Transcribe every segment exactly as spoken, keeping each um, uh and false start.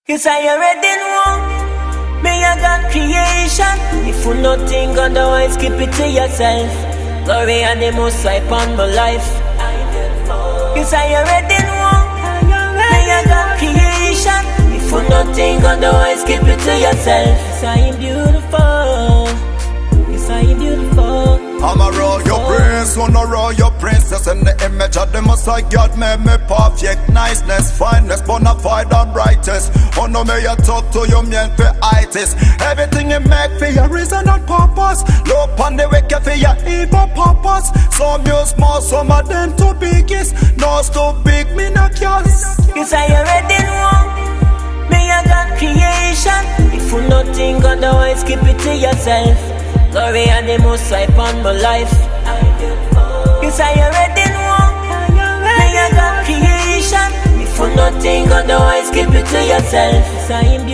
Cause I already know me I got creation. If you nothing otherwise keep it to yourself. Glory and the most high upon my life. Cause I already know me I got creation. If you nothing otherwise keep it to yourself. Cause I am beautiful. Cause I am beautiful. I'm a royal prince, one a royal princess. In the image of the Most High God made me perfect. Niceness, fineness, bona fide and brightest. Oh no, may you talk to you, man, for itis. Everything you make for your reason and purpose. Look on the wicked for your evil purpose. Some you small, some of them too biggest. No, too big, me not yours. Cause I already know me I got creation. If you nothing otherwise keep it to yourself. Glory and the most high upon my life. Cause I already know me I got creation. If you nothing otherwise keep it to yourself. Cause I am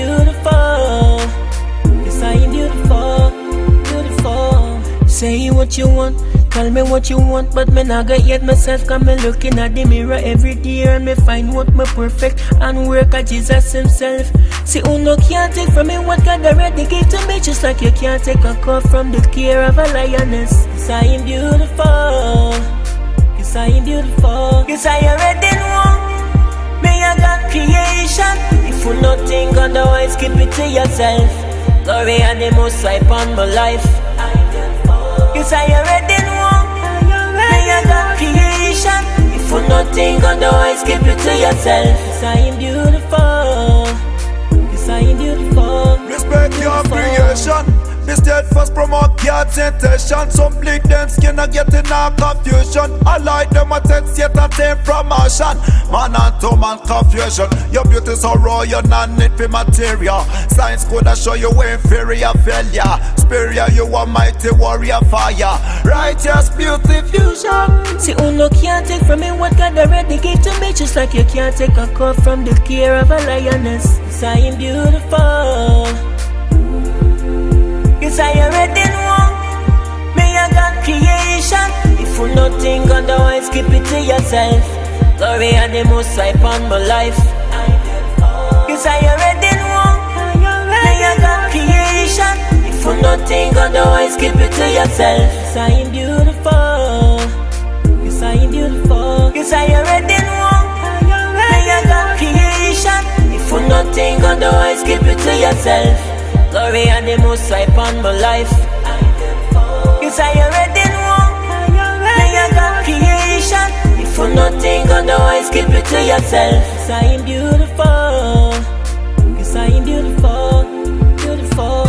beautiful. Cause I am beautiful. Beautiful. Say what you want, tell me what you want, but me not get yet myself. Cause me looking at the mirror every day and me find what me perfect and work at Jesus himself. See who no can't take from me what God already gave to me. Just like you can't take a cup from the care of a lioness. Cause I am beautiful. Cause I am beautiful. Cause I already know me I got creation. If you nothing otherwise keep it to yourself. Glory and the most high upon my life. Cause I already know me I got creation. If you nothing otherwise keep it to yourself. Cause I am beautiful. Cause I am beautiful. Respect your creation. Be steadfast, promote God's intention. Some bleak them skin and get in a confusion. I like them a text yet and take promotion. Man and two man confusion. Your beauty so raw, you're not need for material. Science could show you inferior failure. Superior, you a mighty warrior fire. Righteous beauty fusion. See who no can't take from me what God already gave to me. Just like you can't take a cup from the care of a lioness. Cause I am beautiful. Cause I already know me I got creation. If you nothing otherwise keep it to yourself. Glory and the most high upon my life. Cause I already know me I got creation. If you nothing otherwise keep it to yourself. Cause I am beautiful. Cause I am beautiful. Cause I already know me I got creation. If you nothing otherwise keep it to yourself. Glory and the most high upon my life. Cause I already know me I got creation. If you nothing otherwise keep it to yourself. Cause I am beautiful. Cause I am beautiful. Beautiful.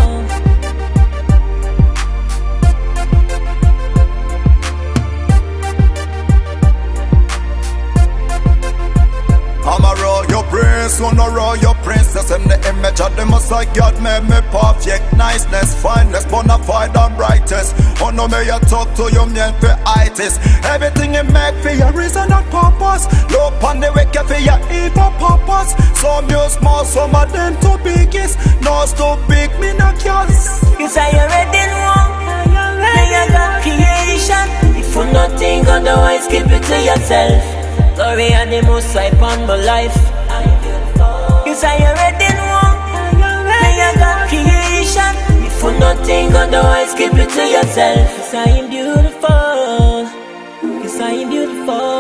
I'm a royal prince, one a royal princess. In the image of the Most High God made me perfect. Niceness, fineness, bona fide and brightest. Oh no, may you talk to you, man, for itis. Everything you make for your reason and purpose. Look on the wicked for your evil purpose. Some you small, some of them too biggest. No, too big, me not yours. Cause I already know me I got creation. If you nothing otherwise keep it to yourself. Glory and the most high upon my life. Cause I already know me I got creation. If you nothing otherwise keep it to yourself. Cause I am beautiful. Cause I am beautiful.